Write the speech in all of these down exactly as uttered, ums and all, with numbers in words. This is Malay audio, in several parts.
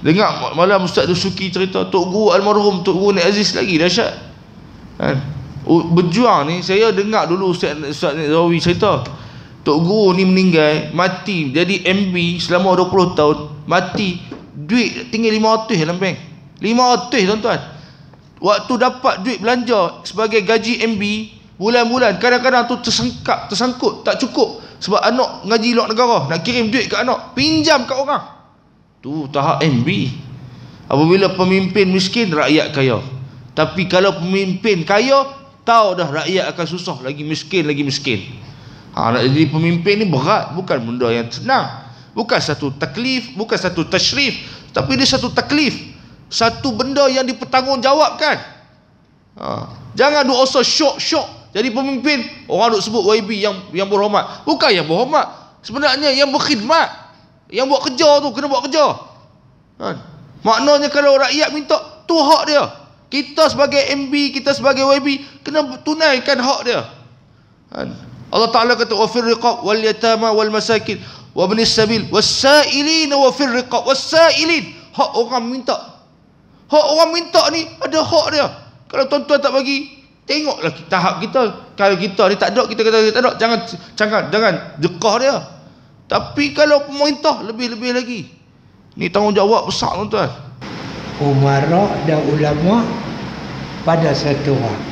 Dengar malam Ustaz Dusuki cerita Tok Guru almarhum Tok Guru Nek Aziz lagi dahsyat kan. Berjuang ni, saya dengar dulu Ustaz Ustaz Zawi cerita Tok Guru ni meninggal, mati jadi M B selama dua puluh tahun, mati duit tinggal lima ratus dalam bank. lima ratus tuan-tuan. Waktu dapat duit belanja sebagai gaji M B bulan-bulan, kadang-kadang tu tersengkap, tersangkut, tak cukup sebab anak ngaji luar negara, nak kirim duit ke anak, pinjam kat orang. Tu tahap M B. Apabila pemimpin miskin, rakyat kaya. Tapi kalau pemimpin kaya, tahu dah rakyat akan susah, lagi miskin, lagi miskin. Ha, nak jadi pemimpin ni berat, bukan benda yang senang. Bukan satu taklif, bukan satu tashrif, tapi dia satu taklif, satu benda yang dipertanggungjawabkan. Ha, jangan duk rasa syok-syok jadi pemimpin. Orang duk sebut Y B yang yang berhormat. Bukan yang berhormat, sebenarnya yang berkhidmat. Yang buat kerja tu kena buat kerja. Ha, maknanya kalau rakyat minta, tu hak dia. Kita sebagai M B, kita sebagai Y B kena tunaikan hak dia. Ha, Allah Ta'ala kata wa fir riqab wal yatama wal masakin wa ibnis sabil was-sa'ilin wa fir riqab was-sa'ilin. Hak orang minta. Hak orang minta ni ada hak dia. Kalau tuan-tuan tak bagi, tengoklah tahap kita. Kalau kita ni tak ada, kita kata kita tak ada, jangan jangan jangan dekah dia. Tapi kalau pemerintah lebih-lebih lagi. Ni tanggungjawab besar tuan-tuan. Umara dan ulama pada satu orang.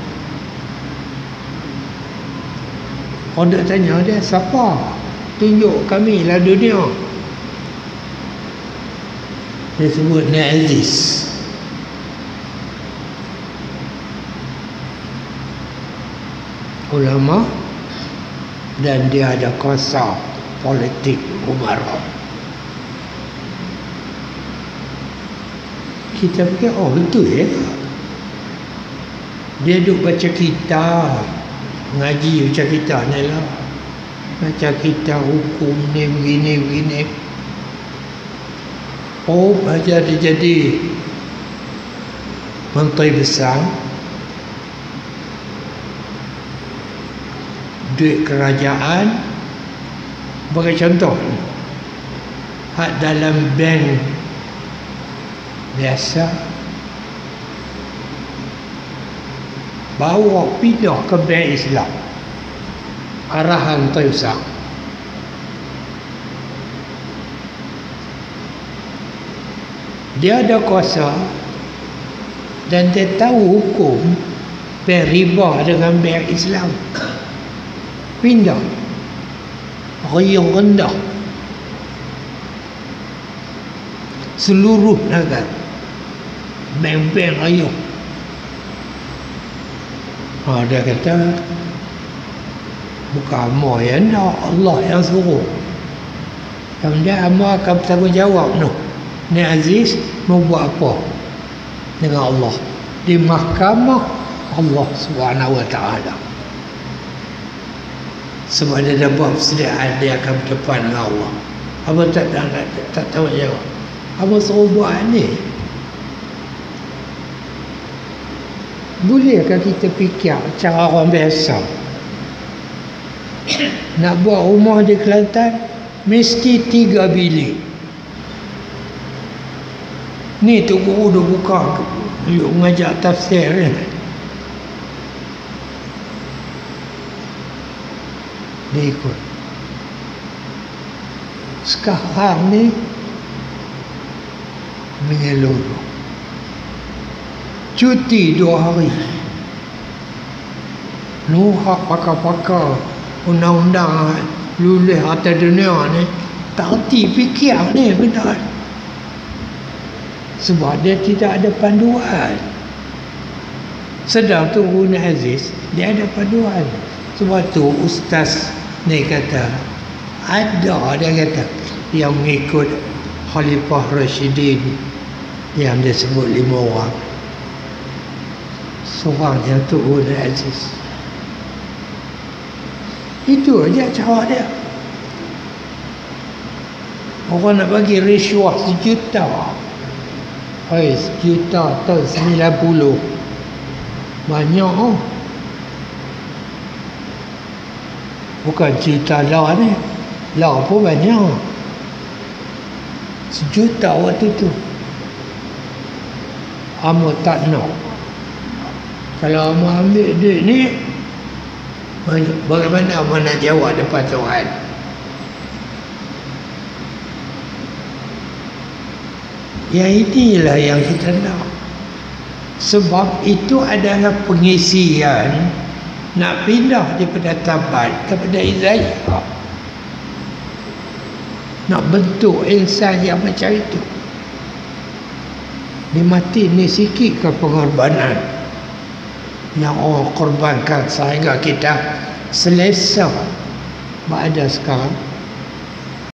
Orang nak tanya dia, siapa? Tunjuk kami lah dunia. Dia sebut Nek Aziz. Ulama, dan dia ada kuasa politik umara. Kita fikir, oh betul ya. Dia duduk baca kitab, ngaji macam kita ni lah, baca kitab hukum ni begini begini. Oh baca dia jadi menteri besar, duit kerajaan. Bagi contoh, hak dalam bank biasa bawa pindah ke bank Islam, arahan Tuan Ustaz. Dia ada kuasa dan dia tahu hukum bank riba dengan bank Islam. Pindah riang rendah seluruh negara, bank-bank riang. Ha, dia kata bukan Amar yang nak, Allah yang suruh. Kemudian Amar akan bertanggungjawab no. Nek Aziz mau buat apa dengan Allah di mahkamah Allah Subhanahu Wa Taala. Sebab dia dah buat persediaan, dia akan berdepan dengan Allah. Abang tak, tak, tak, tak tahu jawab. Abang suruh buat ni. Bolehkah kita fikir cara orang biasa? Nak buat rumah di Kelantan, mesti tiga bilik. Ni tu guru dah buka yuk mengajar tafsir ni. Dia ikut. Sekarang ni menyeluruh. Cuti dua hari. Nuhak pakar-pakar undang-undang lulus atas dunia ni tak erti fikir ni benar. Sebab dia tidak ada panduan. Sedang tu Guru Aziz, dia ada panduan. Sebab tu ustaz ni kata, ada dia kata yang mengikut Khalifah Rashidin yang dia sebut lima orang. Seorangnya tu Guru Aziz. Itu aja cara dia. Orang nak bagi risuah sejuta. Hai, sejuta tahun sembilan puluh. Banyak oh. Bukan cerita lah ni. Lah pun banyak. Sejuta waktu tu. Amo tak nak. Kalau amo ambil duit ni, bagaimana amo nak jawab depan Tuhan? Yang inilah yang kita nak. Sebab itu adalah pengisian nak pindah daripada tabat kepada izayah. Nak bentuk insan yang macam itu. Ni mati ni sikit ke pengorbanan yang orang korbankan sehingga kita selesa ada sekarang.